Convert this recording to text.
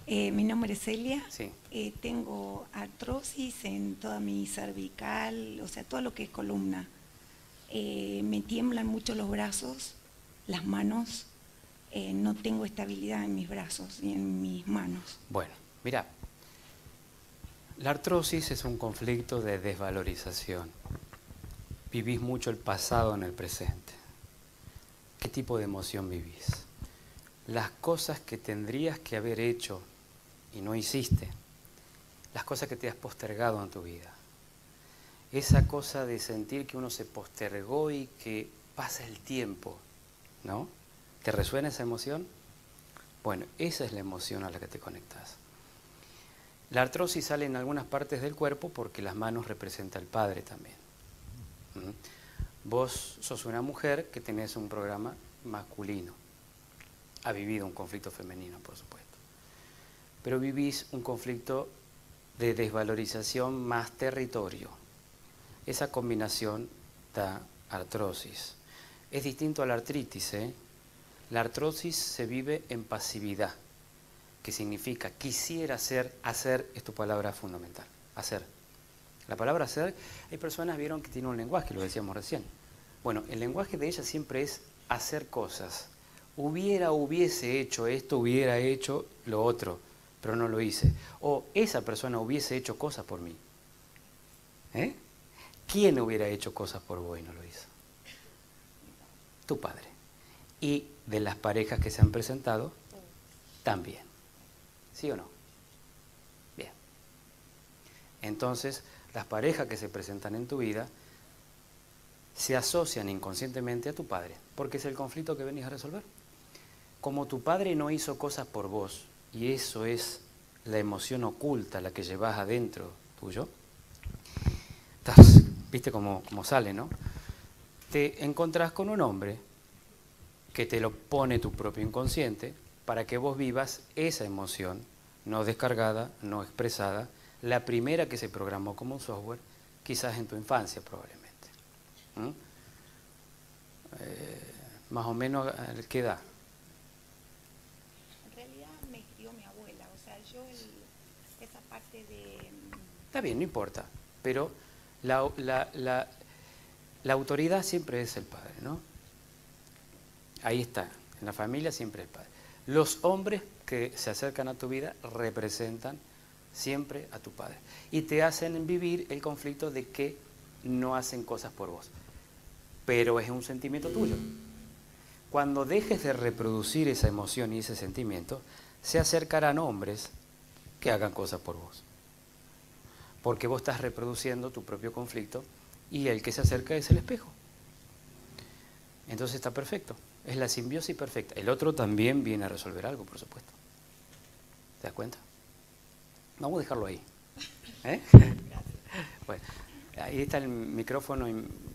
Mi nombre es Celia. Sí. Tengo artrosis en toda mi cervical, o sea, todo lo que es columna. Me tiemblan mucho los brazos, las manos. No tengo estabilidad en mis brazos y en mis manos. Bueno, mira, la artrosis es un conflicto de desvalorización. Vivís mucho el pasado en el presente. ¿Qué tipo de emoción vivís? Las cosas que tendrías que haber hecho y no hiciste. Las cosas que te has postergado en tu vida. Esa cosa de sentir que uno se postergó y que pasa el tiempo, ¿no? ¿Te resuena esa emoción? Bueno, esa es la emoción a la que te conectas. La artrosis sale en algunas partes del cuerpo porque las manos representan al padre también. Vos sos una mujer que tenés un programa masculino. Ha vivido un conflicto femenino, por supuesto. Pero vivís un conflicto de desvalorización más territorio. Esa combinación da artrosis. Es distinto a la artritis, ¿eh? La artrosis se vive en pasividad, que significa quisiera hacer es tu palabra fundamental, hacer. La palabra hacer, hay personas vieron que tiene un lenguaje, lo decíamos recién. Bueno, el lenguaje de ella siempre es hacer cosas. Hubiese hecho esto, hubiera hecho lo otro, pero no lo hice. O esa persona hubiese hecho cosas por mí. ¿Eh? ¿Quién hubiera hecho cosas por vos y no lo hizo? Tu padre. Y de las parejas que se han presentado, también. ¿Sí o no? Bien. Entonces, las parejas que se presentan en tu vida se asocian inconscientemente a tu padre, porque es el conflicto que venís a resolver. Como tu padre no hizo cosas por vos, y eso es la emoción oculta, la que llevas adentro tuyo, ¿viste cómo sale, no? Te encontrás con un hombre que te lo pone tu propio inconsciente para que vos vivas esa emoción no descargada, no expresada, la primera que se programó como un software, quizás en tu infancia probablemente. Más o menos, ¿qué edad? En realidad me crió mi abuela, o sea, yo esa parte de... Está bien, no importa, pero la autoridad siempre es el padre, ¿no? Ahí está, en la familia siempre el padre. Los hombres que se acercan a tu vida representan siempre a tu padre y te hacen vivir el conflicto de que no hacen cosas por vos, pero es un sentimiento tuyo. Cuando dejes de reproducir esa emoción y ese sentimiento, se acercarán hombres que hagan cosas por vos, porque vos estás reproduciendo tu propio conflicto y el que se acerca es el espejo. Entonces está perfecto, es la simbiosis perfecta. El otro también viene a resolver algo, por supuesto. ¿Te das cuenta? Vamos a dejarlo ahí. ¿Eh? Bueno, ahí está el micrófono